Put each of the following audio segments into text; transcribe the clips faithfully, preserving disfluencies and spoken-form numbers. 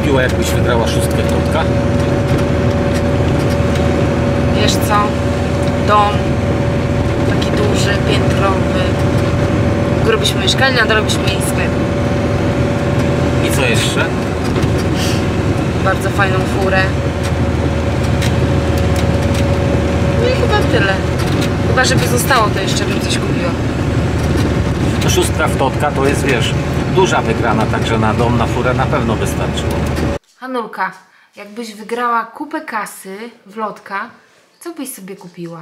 kupiła, jakbyś wygrała szóstkę Totka? Wiesz co? Dom taki duży, piętrowy. W górę byśmy mieszkali, na dole byśmy mieli sklep. I co jeszcze? Bardzo fajną furę. No i chyba tyle. Chyba żeby zostało, to jeszcze bym coś kupiła. No szóstka w Totka to jest, wiesz, duża wygrana, także na dom, na furę na pewno wystarczyło. Hanulka, jakbyś wygrała kupę kasy w lotka, co byś sobie kupiła?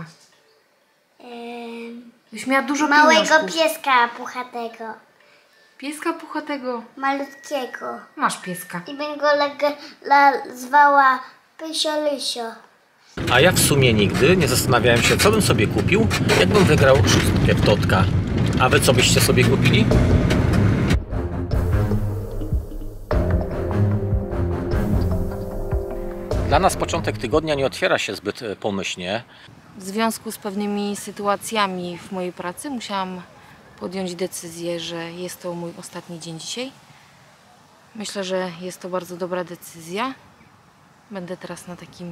Ym, Byś miała dużo małego pieniążków. pieska puchatego. Pieska puchatego. Malutkiego. Masz pieska. I bym go leg- la- zwała Pysio Lysio. A ja w sumie nigdy nie zastanawiałem się, co bym sobie kupił, jakbym wygrał szóstkę w Totka. A wy co byście sobie kupili? Dla nas początek tygodnia nie otwiera się zbyt pomyślnie. W związku z pewnymi sytuacjami w mojej pracy musiałam podjąć decyzję, że jest to mój ostatni dzień dzisiaj. Myślę, że jest to bardzo dobra decyzja. Będę teraz na takim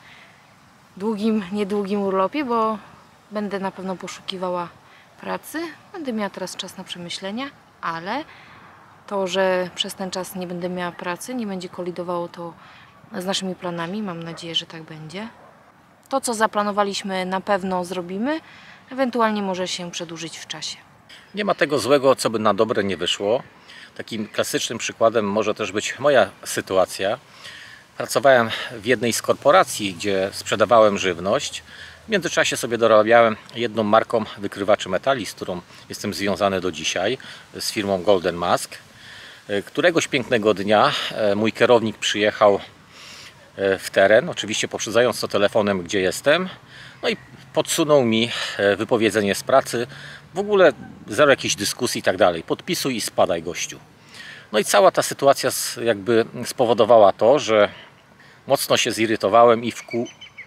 długim, niedługim urlopie, bo będę na pewno poszukiwała pracy. Będę miała teraz czas na przemyślenia, ale to, że przez ten czas nie będę miała pracy, nie będzie kolidowało to z naszymi planami. Mam nadzieję, że tak będzie. To, co zaplanowaliśmy, na pewno zrobimy. Ewentualnie może się przedłużyć w czasie. Nie ma tego złego, co by na dobre nie wyszło. Takim klasycznym przykładem może też być moja sytuacja. Pracowałem w jednej z korporacji, gdzie sprzedawałem żywność. W międzyczasie sobie dorabiałem jedną marką wykrywaczy metali, z którą jestem związany do dzisiaj, z firmą Golden Mask. Któregoś pięknego dnia mój kierownik przyjechał w teren, oczywiście poprzedzając to telefonem, gdzie jestem, no i podsunął mi wypowiedzenie z pracy, w ogóle zero jakiejś dyskusji i tak dalej, podpisuj i spadaj, gościu. No i cała ta sytuacja jakby spowodowała to, że mocno się zirytowałem i wku...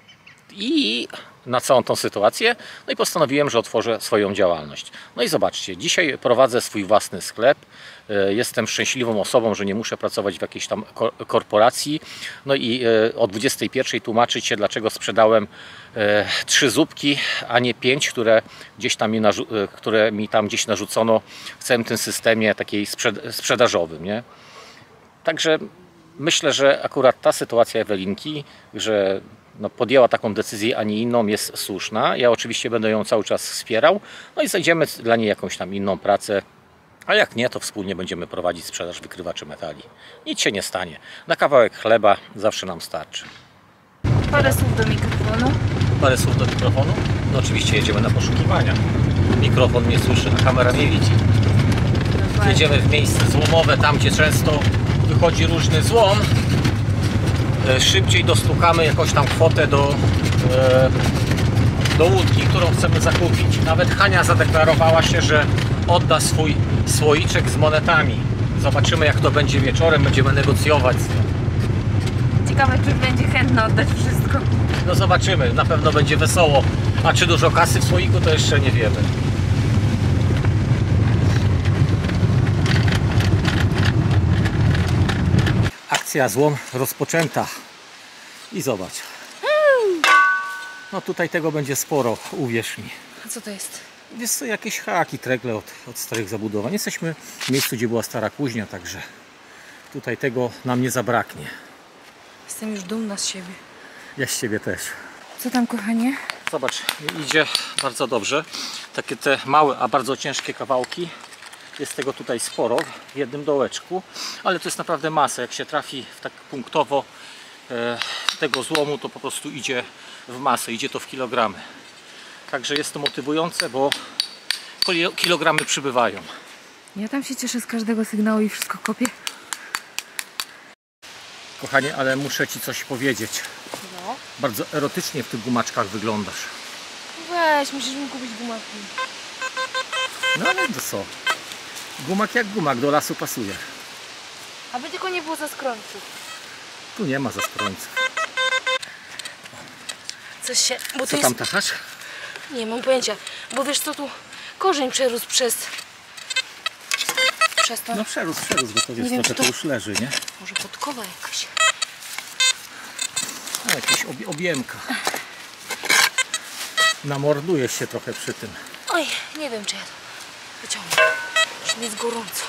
i na całą tą sytuację, no i postanowiłem, że otworzę swoją działalność. No i zobaczcie, dzisiaj prowadzę swój własny sklep, jestem szczęśliwą osobą, że nie muszę pracować w jakiejś tam korporacji, no i o dwudziestej pierwszej tłumaczyć się, dlaczego sprzedałem trzy zupki, a nie pięć, które gdzieś tam mi, które mi tam gdzieś narzucono w całym tym systemie takiej sprzedażowym, nie? Także myślę, że akurat ta sytuacja Ewelinki, że no podjęła taką decyzję, a nie inną, jest słuszna. Ja oczywiście będę ją cały czas wspierał, no i znajdziemy dla niej jakąś tam inną pracę, a jak nie, to wspólnie będziemy prowadzić sprzedaż wykrywaczy metali. Nic się nie stanie. Na kawałek chleba zawsze nam starczy. Parę słów do mikrofonu. Parę słów do mikrofonu? No oczywiście jedziemy na poszukiwania. Mikrofon mnie słyszy, a kamera mnie widzi. Jedziemy w miejsce złomowe, tam gdzie często wychodzi różny złom. Szybciej dostukamy jakąś tam kwotę do, do łódki, którą chcemy zakupić. Nawet Hania zadeklarowała się, że odda swój słoiczek z monetami. Zobaczymy, jak to będzie wieczorem, będziemy negocjować z nią. Ciekawe, czy będzie chętna oddać wszystko. No zobaczymy, na pewno będzie wesoło. A czy dużo kasy w słoiku, to jeszcze nie wiemy. Akcja złom rozpoczęta. I zobacz. No tutaj tego będzie sporo, uwierz mi. A co to jest? Jest to jakieś haki, tregle od, od starych zabudowań. Jesteśmy w miejscu, gdzie była stara kuźnia, także tutaj tego nam nie zabraknie. Jestem już dumna z siebie. Ja z ciebie też. Co tam, kochanie? Zobacz, idzie bardzo dobrze. Takie te małe, a bardzo ciężkie kawałki. Jest tego tutaj sporo w jednym dołeczku, ale to jest naprawdę masa. Jak się trafi w tak punktowo e, tego złomu, to po prostu idzie w masę, idzie to w kilogramy. Także jest to motywujące, bo kilogramy przybywają. Ja tam się cieszę z każdego sygnału i wszystko kopię. Kochanie, ale muszę ci coś powiedzieć. No. Bardzo erotycznie w tych gumaczkach wyglądasz. Weź, musisz mi kupić gumaki. No ale to co? Gumak jak gumak, do lasu pasuje. Aby tylko nie było zaskrońców. Tu nie ma zaskrońców. Coś się... Bo Co tu tam jest... tachasz? Nie mam pojęcia, bo wiesz co, tu korzeń przerósł przez... przez to. No przerósł, przerósł, bo to jest wiem, trochę czy to- to już leży, nie? Może podkowa jakaś. No, jakaś ob objemka. Namorduje się trochę przy tym. Oj, nie wiem, czy ja to wyciągnę. Już mi jest gorąco.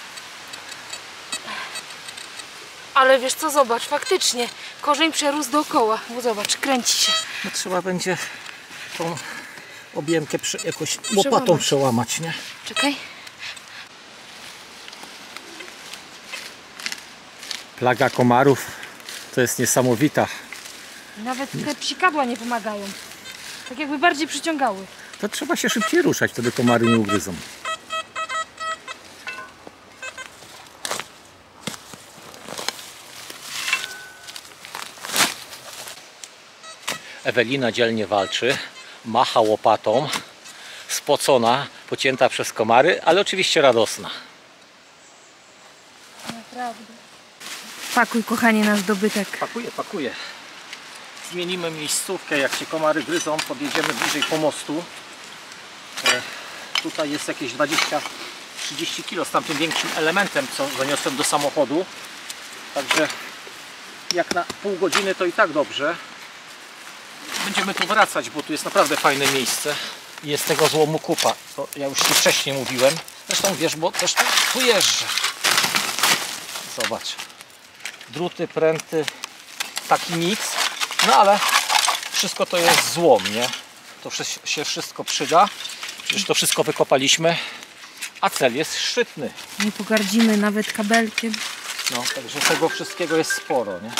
Ale wiesz co, zobacz, faktycznie korzeń przerósł dookoła. Bo zobacz, kręci się. No, trzeba będzie tą objemkę prze jakoś łopatą Przełamać. przełamać, nie? Czekaj. Plaga komarów to jest niesamowita. Nawet te psikadła nie pomagają. Tak jakby bardziej przyciągały. To trzeba się szybciej ruszać, wtedy komary nie ugryzą. Ewelina dzielnie walczy, macha łopatą, spocona, pocięta przez komary, ale oczywiście radosna. Naprawdę. Pakuj, kochanie, nasz dobytek. Pakuję, pakuję. Zmienimy miejscówkę, jak się komary gryzą, podjedziemy bliżej pomostu. E, tutaj jest jakieś dwadzieścia trzydzieści kilo z tamtym większym elementem, co zaniosłem do samochodu. Także jak na pół godziny to i tak dobrze. Będziemy tu wracać, bo tu jest naprawdę fajne miejsce. I jest tego złomu kupa. To ja już Ci wcześniej mówiłem. Zresztą wiesz, bo też tu, tu jeżdżę. Zobacz. Druty, pręty, taki miks. No ale wszystko to jest złom, nie? To się wszystko przyda. Przecież to wszystko wykopaliśmy. A cel jest szczytny. Nie pogardzimy nawet kabelkiem. No, także tego wszystkiego jest sporo, nie?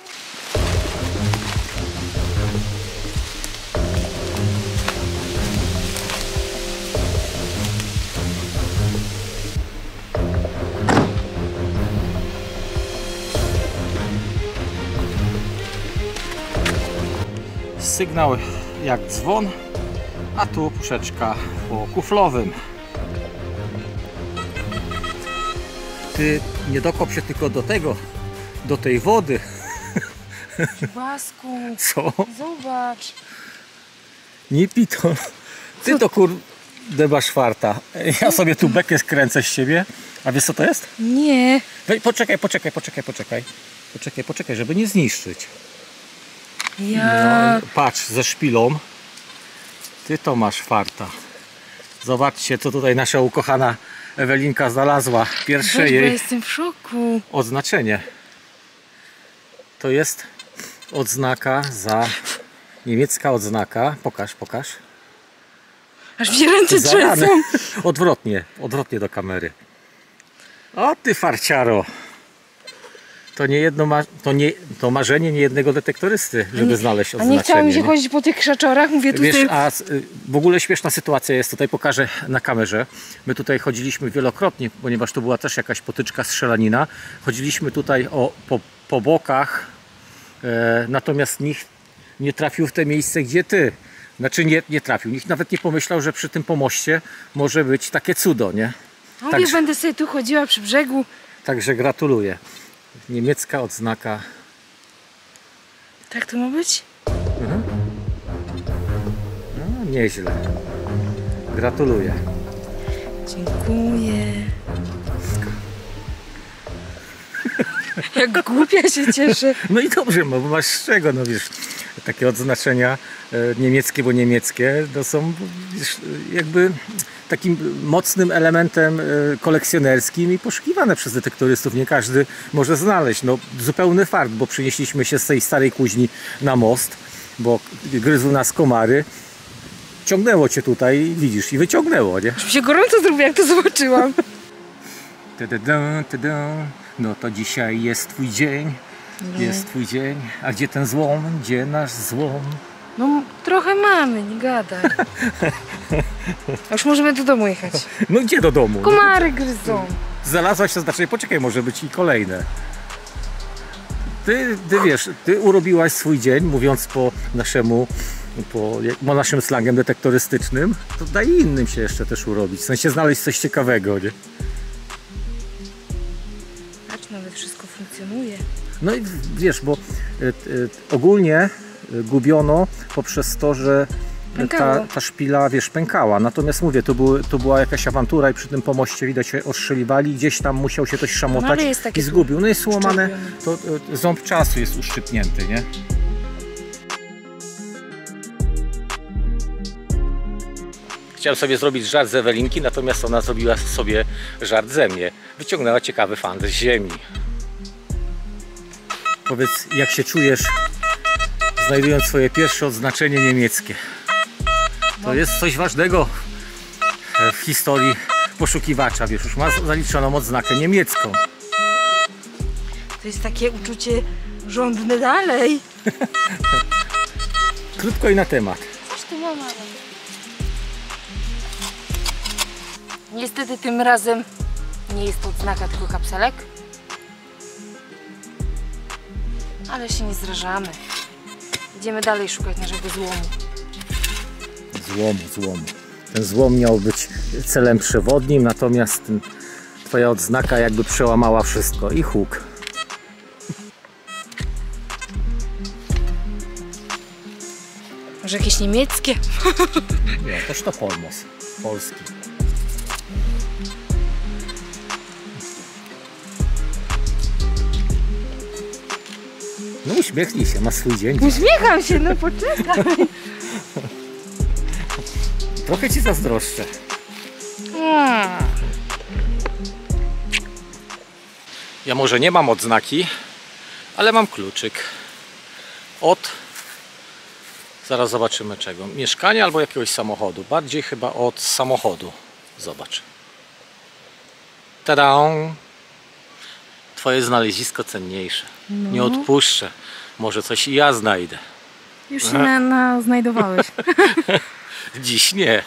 Sygnał jak dzwon, a tu puszeczka po kuflowym. Ty nie dokop się tylko do tego, do tej wody. Basku, Co? zobacz. Nie pij to. Ty to kurde masz farta. Ja sobie tu bekę skręcę z siebie. A wiesz co to jest? Nie. Wej, poczekaj, poczekaj, poczekaj, poczekaj. Poczekaj, poczekaj, żeby nie zniszczyć. Ja. No, patrz, ze szpilą. Ty to masz farta. Zobaczcie, co tutaj nasza ukochana Ewelinka znalazła. Pierwsze Weź, bo jej jestem w szoku. odznaczenie. To jest odznaka za... Niemiecka odznaka. Pokaż, pokaż. Aż mi się ręce Za ranę. trzęsą. Odwrotnie, odwrotnie do kamery. O ty farciaro. To nie jedno ma... to, nie... to marzenie niejednego detektorysty, żeby nie, znaleźć A odznaczenie. nie chciało mi się nie? chodzić po tych krzaczorach. Mówię Wiesz, tutaj. a w ogóle śmieszna sytuacja jest, tutaj pokażę na kamerze. My tutaj chodziliśmy wielokrotnie, ponieważ to była też jakaś potyczka, strzelanina. Chodziliśmy tutaj o, po, po bokach, e, natomiast nikt nie trafił w te miejsce, gdzie ty. Znaczy nie, nie trafił. Nikt nawet nie pomyślał, że przy tym pomoście może być takie cudo, nie? Mówię, Także, będę sobie tu chodziła przy brzegu. także gratuluję. Niemiecka odznaka. Tak to ma być? No, nieźle. Gratuluję. Dziękuję. Jak głupia się cieszę. No i dobrze, bo masz z czego, no wiesz, takie odznaczenia e, niemieckie, bo niemieckie to są wiesz, jakby takim mocnym elementem e, kolekcjonerskim i poszukiwane przez detektorystów. Nie każdy może znaleźć. No zupełny fart, bo przynieśliśmy się z tej starej kuźni na most, bo gryzły nas komary. Ciągnęło cię tutaj, widzisz, i wyciągnęło, nie? Już mi się gorąco zrobiło, jak to zobaczyłam. Tadadam, tadam. No to dzisiaj jest twój dzień, jest twój dzień. A gdzie ten złom? Gdzie nasz złom? No trochę mamy, nie gadaj. A już możemy do domu jechać. No gdzie do domu? Komary gryzą. Znalazłaś to znacznie, poczekaj, może być i kolejne. Ty, ty wiesz, ty urobiłaś swój dzień, mówiąc po naszemu, po, po naszym slangiem detektorystycznym, to daj innym się jeszcze też urobić, w sensie znaleźć coś ciekawego, nie? Patrz, nawet wszystko funkcjonuje. No i wiesz, bo y, y, ogólnie y, gubiono poprzez to, że Pękało. ta, ta szpila, wiesz, pękała. Natomiast mówię, to, były, to była jakaś awantura i przy tym pomoście widać się ostrzeliwali. Gdzieś tam musiał się coś No, szamotać ale jest takie i zgubił. No jest słomane, uszczerbione. to e, ząb czasu jest uszczypnięty, nie? Chciałem sobie zrobić żart z Ewelinki, natomiast ona zrobiła sobie żart ze mnie. Wyciągnęła ciekawy fan z ziemi. Powiedz, jak się czujesz, znajdując swoje pierwsze odznaczenie niemieckie? To jest coś ważnego w historii poszukiwacza, wiesz, już ma zaliczoną odznakę niemiecką. To jest takie uczucie żądne dalej. Krótko i na temat. Coś ty mama. Niestety tym razem nie jest to odznaka, tylko kapselek. Ale się nie zrażamy. Idziemy dalej szukać naszego złomu. Złomu, złomu. Ten złom miał być celem przewodnim, natomiast ten, twoja odznaka jakby przełamała wszystko. I huk. Może jakieś niemieckie? Nie, też to Polmos. Polski. No uśmiechnij się, ma swój dzień. Uśmiecham się, no poczekaj. Trochę ci zazdroszczę. Hmm. Ja może nie mam odznaki, ale mam kluczyk od, zaraz zobaczymy czego, mieszkania albo jakiegoś samochodu. Bardziej chyba od samochodu. Zobacz. Tada! Twoje znalezisko cenniejsze. No. Nie odpuszczę. Może coś i ja znajdę. Już się na, na znajdowałeś. Dziś nie.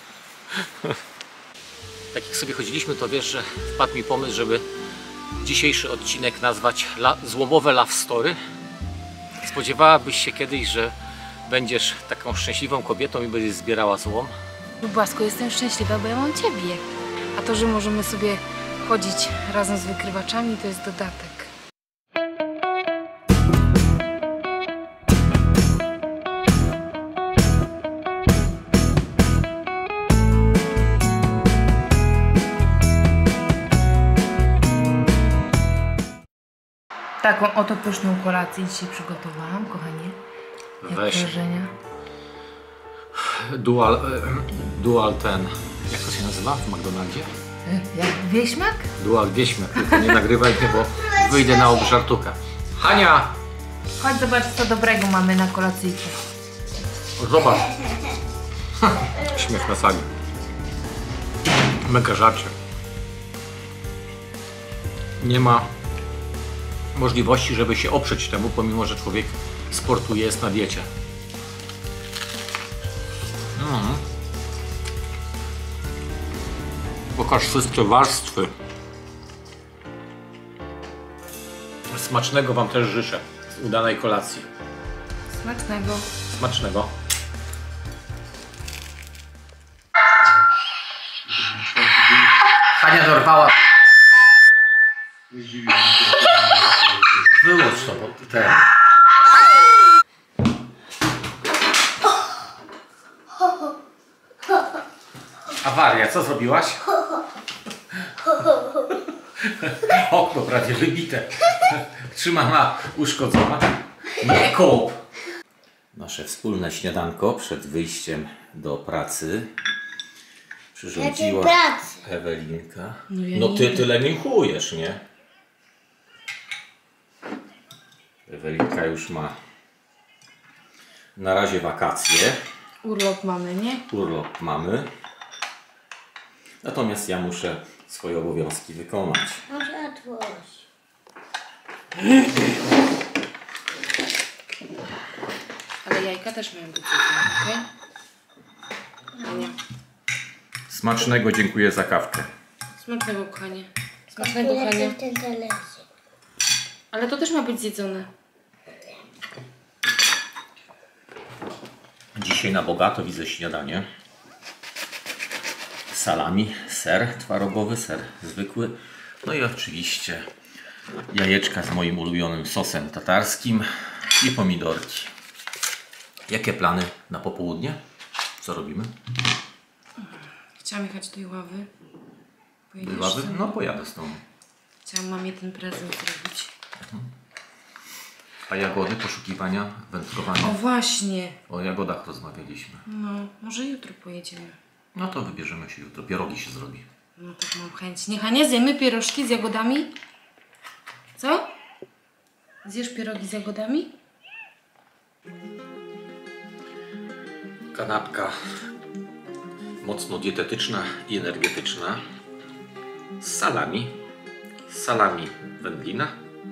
Tak jak sobie chodziliśmy, to wiesz, że wpadł mi pomysł, żeby dzisiejszy odcinek nazwać la, Złomowe Love Story. Spodziewałabyś się kiedyś, że będziesz taką szczęśliwą kobietą i będziesz zbierała złom? Lubasku, jestem szczęśliwa, bo ja mam ciebie. A to, że możemy sobie chodzić razem z wykrywaczami, to jest dodatek. Taką oto pyszną kolację dzisiaj przygotowałam, kochanie. Jak Weź. wrażenia? Dual, e, dual ten, jak to się nazywa w McDonaldzie? Jak wieśmak? Dual wieśmak, tylko nie nagrywaj mnie, bo wyjdę na obżartuka. Hania! Chodź zobacz, co dobrego mamy na kolacyjkę. Zobacz. Śmiech na sali. Mega żarcie. Nie ma możliwości, żeby się oprzeć temu, pomimo że człowiek sportuje, jest na diecie. Mm. Pokaż wszystkie warstwy. Smacznego Wam też życzę z udanej kolacji. Smacznego. Smacznego. Hania dorwała. Wyłącz to, bo ten. Awaria, co zrobiłaś? Okno prawie wybite. Trzyma uszkodzona. Nie kop! Nasze wspólne śniadanko przed wyjściem do pracy przyrządziła Jakiej pracy? Ewelinka. No ja No nie ty wiem. tyle nichujesz, nie? Ewelinka już ma na razie wakacje. Urlop mamy, nie? Urlop mamy. Natomiast ja muszę swoje obowiązki wykonać. Może otworzyć. Ale jajka też mają być zrobione, okej? Ania, Smacznego, dziękuję za kawkę. smacznego, kochanie. Smacznego, kochanie. Ten talerzyk. Ale to też ma być zjedzone. Dzisiaj na bogato widzę śniadanie. Salami, ser twarogowy, ser zwykły. No i oczywiście jajeczka z moim ulubionym sosem tatarskim i pomidorki. Jakie plany na popołudnie? Co robimy? Chciałam jechać do Iławy. Do Pojedziesz Iławy? ze mną? No pojadę z tobą. Chciałam mamie ten prezent zrobić. A jagody, poszukiwania, wędkowania? O właśnie. O jagodach rozmawialiśmy. No, może jutro pojedziemy. No to wybierzemy się jutro. Pierogi się zrobi. No tak mam chęć. Niech Ania zjemy pierożki z jagodami? Co? Zjesz pierogi z jagodami? Kanapka mocno dietetyczna i energetyczna z salami, z salami wędlina,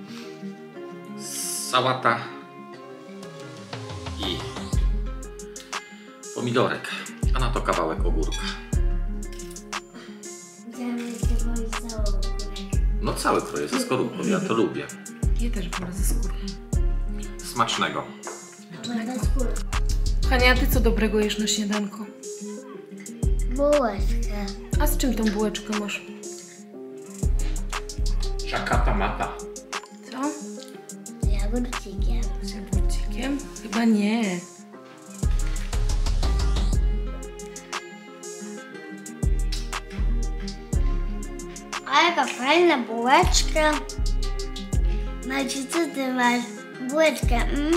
sałata i pomidorek, a na to kawałek ogórka. No cały kroję ze skorupką, ja to lubię. Ja też wolę ze skórką. Smacznego. Hania, a ty co dobrego jesz na śniadanko? Bułeczkę. A z czym tą bułeczkę masz? Czakata mata. Co? Z jagódcikiem. Z jabłcikiem? Chyba nie. A jaka fajna bułeczka. Macie, co ty masz? Bułeczkę, mm?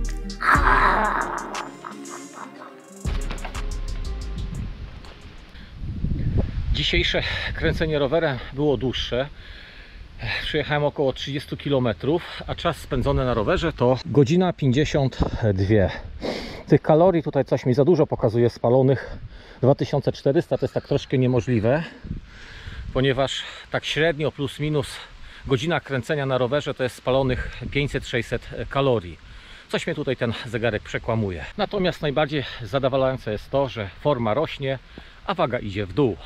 Dzisiejsze kręcenie rowerem było dłuższe. Przejechałem około trzydzieści kilometrów, a czas spędzony na rowerze to godzina pięćdziesiąt dwa. Tych kalorii tutaj coś mi za dużo pokazuje spalonych. dwa tysiące czterysta to jest tak troszkę niemożliwe, ponieważ tak średnio plus minus godzina kręcenia na rowerze to jest spalonych pięćset sześćset kalorii. Coś mnie tutaj ten zegarek przekłamuje. Natomiast najbardziej zadowalające jest to, że forma rośnie, a waga idzie w dół.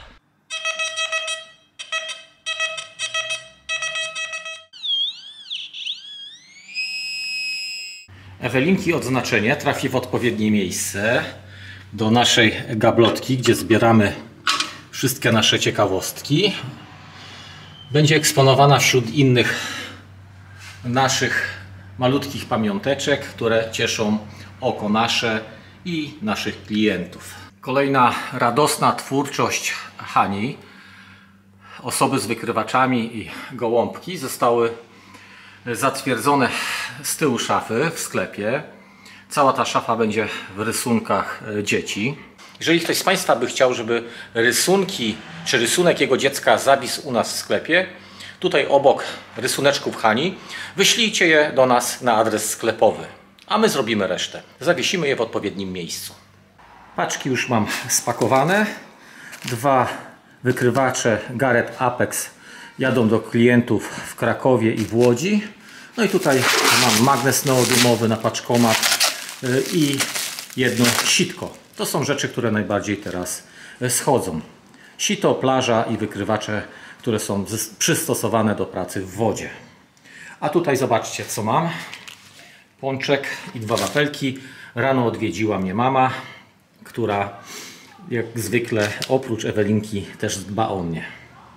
Ewelinki odznaczenie trafi w odpowiednie miejsce do naszej gablotki, gdzie zbieramy wszystkie nasze ciekawostki. Będzie eksponowana wśród innych naszych malutkich pamiąteczek, które cieszą oko nasze i naszych klientów. Kolejna radosna twórczość Hani. Osoby z wykrywaczami i gołąbki zostały zatwierdzone z tyłu szafy w sklepie. Cała ta szafa będzie w rysunkach dzieci. Jeżeli ktoś z Państwa by chciał, żeby rysunki czy rysunek jego dziecka zawisł u nas w sklepie, tutaj obok rysuneczków Hani, wyślijcie je do nas na adres sklepowy, a my zrobimy resztę. Zawiesimy je w odpowiednim miejscu. Paczki już mam spakowane. Dwa wykrywacze Garrett Apex jadą do klientów w Krakowie i w Łodzi. No i tutaj mam magnes neodymowy na paczkomat i jedno sitko. To są rzeczy, które najbardziej teraz schodzą. Sito, plaża i wykrywacze, które są przystosowane do pracy w wodzie. A tutaj zobaczcie, co mam. Pączek i dwa wafelki. Rano odwiedziła mnie mama, która jak zwykle oprócz Ewelinki też dba o mnie.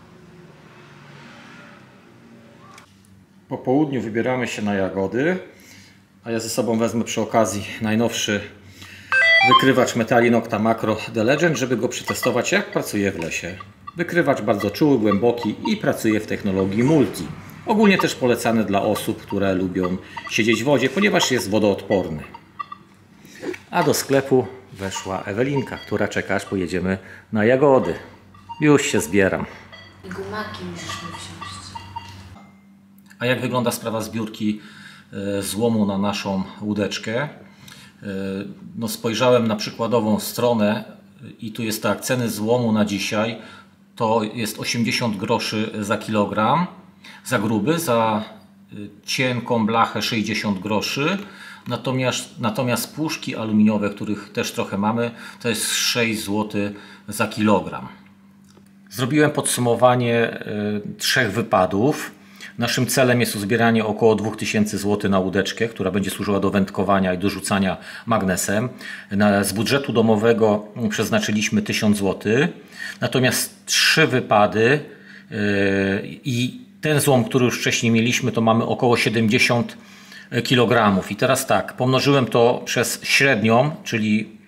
Po południu wybieramy się na jagody, a ja ze sobą wezmę przy okazji najnowszy wykrywacz Metali Nokta Macro The Legend, żeby go przetestować, jak pracuje w lesie. Wykrywacz bardzo czuły, głęboki i pracuje w technologii multi. Ogólnie też polecany dla osób, które lubią siedzieć w wodzie, ponieważ jest wodoodporny. A do sklepu weszła Ewelinka, która czeka, aż pojedziemy na jagody. Już się zbieram. I gumaki musisz mi wziąć. A jak wygląda sprawa zbiórki złomu na naszą łódeczkę? No spojrzałem na przykładową stronę i tu jest tak, ceny złomu na dzisiaj to jest osiemdziesiąt groszy za kilogram, za gruby, za cienką blachę sześćdziesiąt groszy, natomiast, natomiast puszki aluminiowe, których też trochę mamy, to jest sześć złotych za kilogram. Zrobiłem podsumowanie y, trzech wypadów. Naszym celem jest uzbieranie około dwa tysiące złotych na łódeczkę, która będzie służyła do wędkowania i do rzucania magnesem. Na, z budżetu domowego przeznaczyliśmy tysiąc złotych. Natomiast trzy wypady yy, i ten złom, który już wcześniej mieliśmy, to mamy około siedemdziesiąt kilogramów. I teraz tak, pomnożyłem to przez średnią, czyli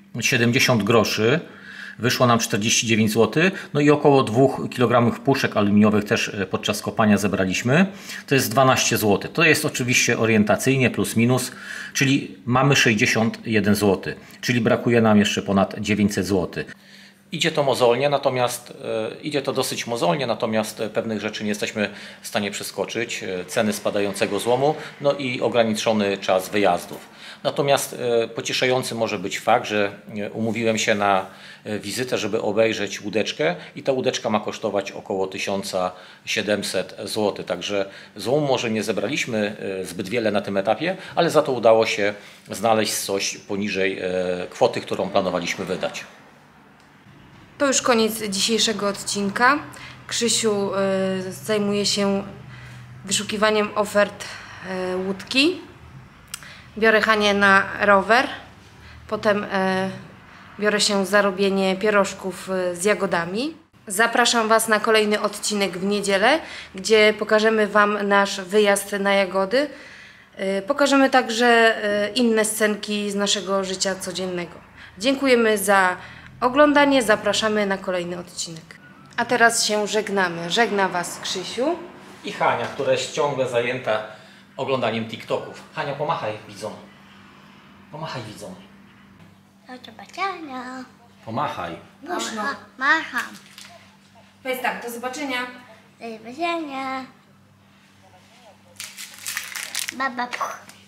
siedemdziesiąt groszy. Wyszło nam czterdzieści dziewięć złotych, no i około dwóch kilogramów puszek aluminiowych też podczas kopania zebraliśmy. To jest dwanaście złotych. To jest oczywiście orientacyjnie plus minus, czyli mamy sześćdziesiąt jeden złotych, czyli brakuje nam jeszcze ponad dziewięćset złotych. Idzie to mozolnie, natomiast e, idzie to dosyć mozolnie, natomiast pewnych rzeczy nie jesteśmy w stanie przeskoczyć. E, ceny spadającego złomu, no i ograniczony czas wyjazdów. Natomiast e, pocieszający może być fakt, że e, umówiłem się na e, wizytę, żeby obejrzeć łódeczkę i ta łódeczka ma kosztować około tysiąc siedemset złotych. Także złomu może nie zebraliśmy e, zbyt wiele na tym etapie, ale za to udało się znaleźć coś poniżej e, kwoty, którą planowaliśmy wydać. To już koniec dzisiejszego odcinka. Krzysiu y, zajmuje się wyszukiwaniem ofert y, łódki. Biorę Hanię na rower. Potem y, biorę się za robienie pierożków y, z jagodami. Zapraszam Was na kolejny odcinek w niedzielę, gdzie pokażemy Wam nasz wyjazd na jagody. Y, pokażemy także y, inne scenki z naszego życia codziennego. Dziękujemy za oglądanie, zapraszamy na kolejny odcinek. A teraz się żegnamy. Żegna Was Krzysiu. I Hania, która jest ciągle zajęta oglądaniem TikToków. Hania, pomachaj widzom. Pomachaj widzom. Do zobaczenia. Pomachaj. Głośno. Ma- Macham. Powiedz tak, do zobaczenia. Do zobaczenia. Baba. Puch.